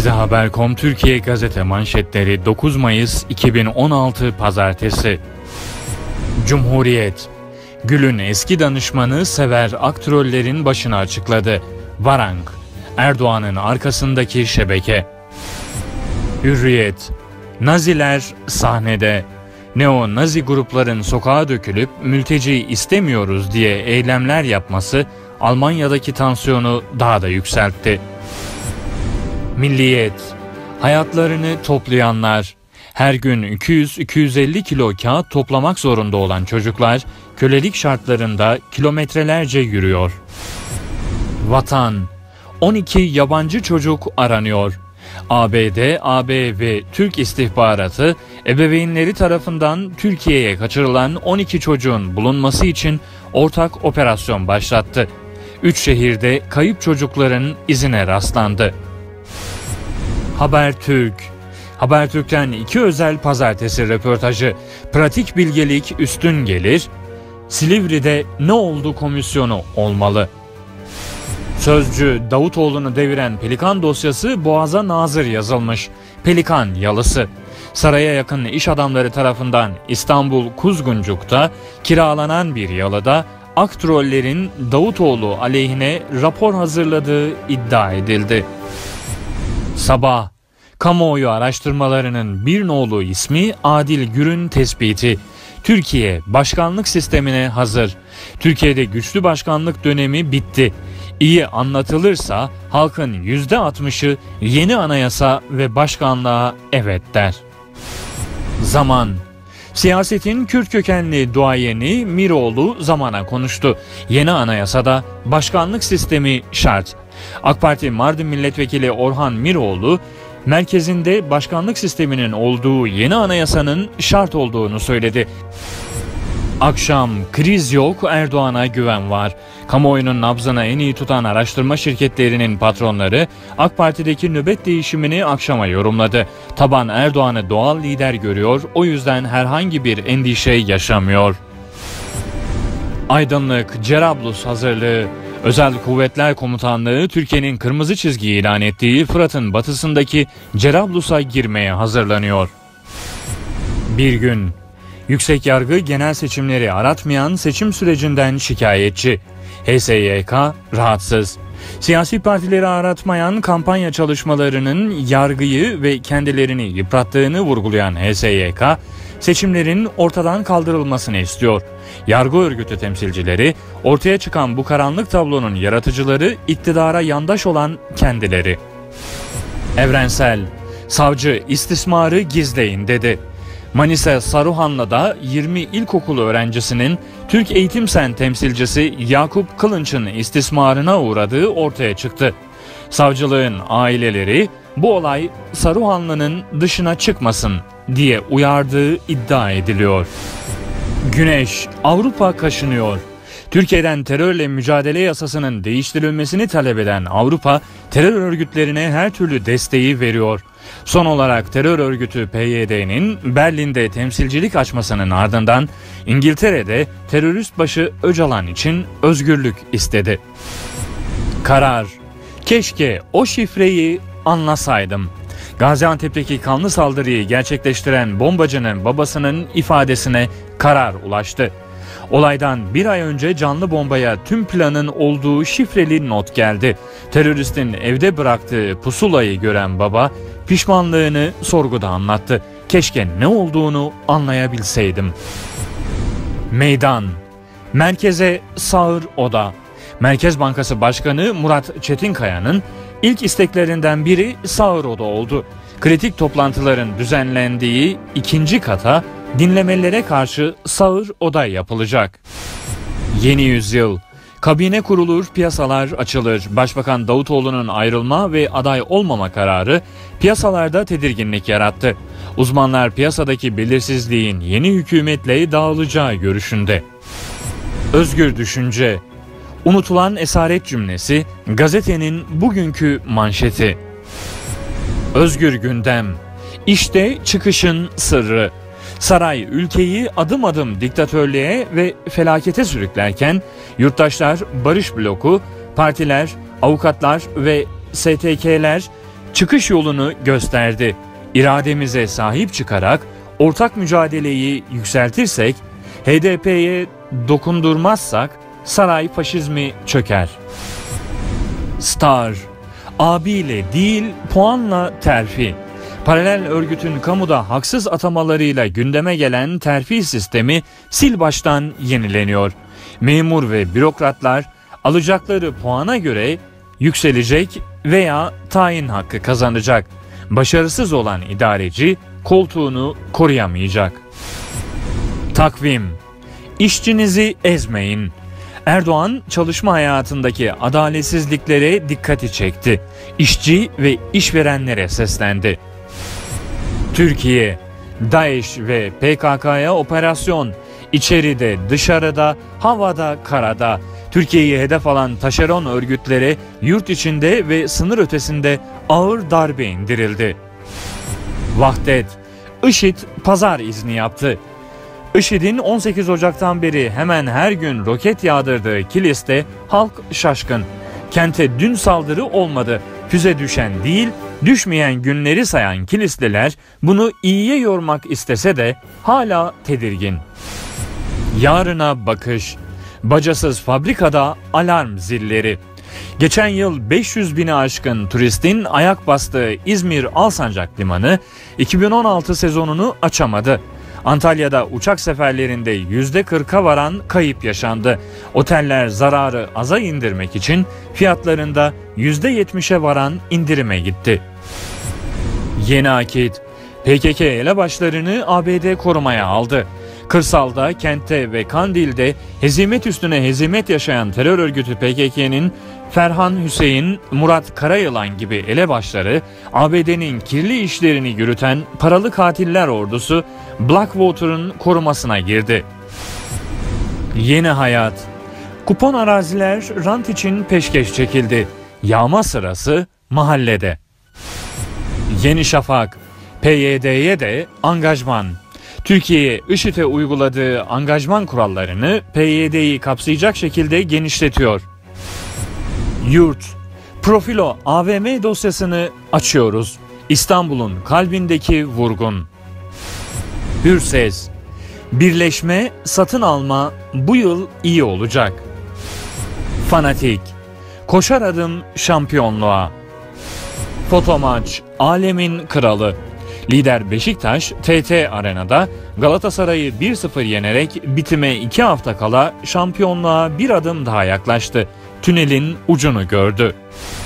Gazete Haber.com Türkiye Gazete manşetleri 9 Mayıs 2016 Pazartesi. Cumhuriyet. Gül'ün eski danışmanı Sever Aktroller'in başını açıkladı. Varank. Erdoğan'ın arkasındaki şebeke. Hürriyet. Naziler sahnede. Neo-Nazi grupların sokağa dökülüp mülteci istemiyoruz diye eylemler yapması Almanya'daki tansiyonu daha da yükseltti. Milliyet. Hayatlarını toplayanlar. Her gün 200-250 kilo kağıt toplamak zorunda olan çocuklar kölelik şartlarında kilometrelerce yürüyor. Vatan. 12 yabancı çocuk aranıyor. ABD, AB ve Türk istihbaratı ebeveynleri tarafından Türkiye'ye kaçırılan 12 çocuğun bulunması için ortak operasyon başlattı. 3 şehirde kayıp çocukların izine rastlandı. Habertürk. Habertürk'ten 2 özel pazartesi röportajı. Pratik bilgelik üstün gelir. Silivri'de ne oldu komisyonu olmalı. Sözcü. Davutoğlu'nu deviren Pelikan dosyası Boğaz'a nazır yazılmış. Pelikan yalısı. Saraya yakın iş adamları tarafından İstanbul Kuzguncuk'ta kiralanan bir yalıda Aktroller'in Davutoğlu aleyhine rapor hazırladığı iddia edildi. Sabah. Kamuoyu araştırmalarının bir nolu ismi Adil Gür'ün tespiti. Türkiye başkanlık sistemine hazır. Türkiye'de güçlü başkanlık dönemi bitti. İyi anlatılırsa halkın %60'ı yeni anayasa ve başkanlığa evet der. Zaman. Siyasetin Kürt kökenli duayeni Miroğlu Zaman'a konuştu. Yeni anayasada başkanlık sistemi şart. AK Parti Mardin Milletvekili Orhan Miroğlu, merkezinde başkanlık sisteminin olduğu yeni anayasanın şart olduğunu söyledi. Akşam. Kriz yok, Erdoğan'a güven var. Kamuoyunun nabzını en iyi tutan araştırma şirketlerinin patronları AK Parti'deki nöbet değişimini akşama yorumladı. Taban Erdoğan'ı doğal lider görüyor, o yüzden herhangi bir endişe yaşamıyor. Aydınlık. Cerablus hazırlığı. Özel Kuvvetler Komutanlığı Türkiye'nin kırmızı çizgi ilan ettiği Fırat'ın batısındaki Cerablus'a girmeye hazırlanıyor. Bir gün. Yüksek Yargı genel seçimleri aratmayan seçim sürecinden şikayetçi. HSYK rahatsız. Siyasi partileri aratmayan kampanya çalışmalarının yargıyı ve kendilerini yıprattığını vurgulayan HSYK, seçimlerin ortadan kaldırılmasını istiyor. Yargı örgütü temsilcileri, ortaya çıkan bu karanlık tablonun yaratıcıları iktidara yandaş olan kendileri. Evrensel. Savcı istismarı gizleyin dedi. Manisa Saruhanlı'da 20 ilkokul öğrencisinin Türk Eğitim Sen temsilcisi Yakup Kılınç'ın istismarına uğradığı ortaya çıktı. Savcılığın aileleri bu olay Saruhanlı'nın dışına çıkmasın diye uyardığı iddia ediliyor. Güneş. Avrupa kaşınıyor. Türkiye'den terörle mücadele yasasının değiştirilmesini talep eden Avrupa, terör örgütlerine her türlü desteği veriyor. Son olarak terör örgütü PYD'nin Berlin'de temsilcilik açmasının ardından İngiltere'de terörist başı Öcalan için özgürlük istedi. Karar. Keşke o şifreyi anlasaydım. Gaziantep'teki kanlı saldırıyı gerçekleştiren bombacının babasının ifadesine karar ulaştı. Olaydan bir ay önce canlı bombaya tüm planın olduğu şifreli not geldi. Teröristin evde bıraktığı pusulayı gören baba pişmanlığını sorguda anlattı. Keşke ne olduğunu anlayabilseydim. Meydan. Merkeze sağır oda. Merkez Bankası Başkanı Murat Çetinkaya'nın ilk isteklerinden biri sağır oda oldu. Kritik toplantıların düzenlendiği 2. kata dinlemelere karşı sağır oda yapılacak. Yeni yüzyıl. Kabine kurulur, piyasalar açılır. Başbakan Davutoğlu'nun ayrılma ve aday olmama kararı piyasalarda tedirginlik yarattı. Uzmanlar piyasadaki belirsizliğin yeni hükümetle dağılacağı görüşünde. Özgür düşünce. Unutulan esaret cümlesi gazetenin bugünkü manşeti. Özgür gündem. İşte çıkışın sırrı. Saray ülkeyi adım adım diktatörlüğe ve felakete sürüklerken yurttaşlar, barış bloku, partiler, avukatlar ve STK'ler çıkış yolunu gösterdi. İrademize sahip çıkarak ortak mücadeleyi yükseltirsek, HDP'ye dokundurmazsak saray faşizmi çöker. Star, abiyle değil puanla terfi. Paralel örgütün kamuda haksız atamalarıyla gündeme gelen terfi sistemi sil baştan yenileniyor. Memur ve bürokratlar alacakları puana göre yükselecek veya tayin hakkı kazanacak. Başarısız olan idareci koltuğunu koruyamayacak. Takvim. İşçinizi ezmeyin. Erdoğan çalışma hayatındaki adaletsizliklere dikkati çekti. İşçi ve işverenlere seslendi. Türkiye, DAEŞ ve PKK'ya operasyon. İçeride, dışarıda, havada, karada. Türkiye'yi hedef alan taşeron örgütlere yurt içinde ve sınır ötesinde ağır darbe indirildi. Vahdet, IŞİD pazar izni yaptı. IŞİD'in 18 Ocak'tan beri hemen her gün roket yağdırdığı Kilis'te halk şaşkın. Kente dün saldırı olmadı. Füze düşen değil, düşmeyen günleri sayan Kilisliler bunu iyiye yormak istese de hala tedirgin. Yarına bakış. Bacasız fabrikada alarm zilleri. Geçen yıl 500 bini aşkın turistin ayak bastığı İzmir Alsancak Limanı 2016 sezonunu açamadı. Antalya'da uçak seferlerinde %40'a varan kayıp yaşandı. Oteller zararı aza indirmek için fiyatlarında %70'e varan indirime gitti. Yeni akit. PKK elebaşlarını ABD korumaya aldı. Kırsalda, kentte ve Kandil'de hezimet üstüne hezimet yaşayan terör örgütü PKK'nın Ferhan Hüseyin, Murat Karayılan gibi elebaşları ABD'nin kirli işlerini yürüten paralı katiller ordusu Blackwater'ın korumasına girdi. Yeni hayat. Kupon araziler rant için peşkeş çekildi. Yağma sırası mahallede. Yeni Şafak. PYD'ye de angajman. Türkiye, IŞİD'e uyguladığı angajman kurallarını PYD'yi kapsayacak şekilde genişletiyor. Yurt. Profilo AVM dosyasını açıyoruz. İstanbul'un kalbindeki vurgun. Hürses. Birleşme, satın alma bu yıl iyi olacak. Fanatik. Koşar adım şampiyonluğa. Fotomaç. Alemin kralı. Lider Beşiktaş, TT Arena'da Galatasaray'ı 1-0 yenerek bitime 2 hafta kala şampiyonluğa bir adım daha yaklaştı. Tünelin ucunu gördü.